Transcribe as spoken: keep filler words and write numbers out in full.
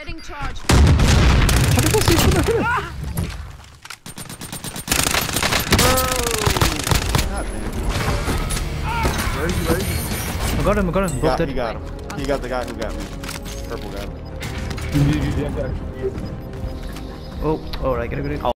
Setting charge. How did I see someone hit it? God damn. Where is he? Where is he? I got him, I got him. He Both got, dead. he got him. He got the guy who got me. Purple got him. Oh, alright, get it, get it.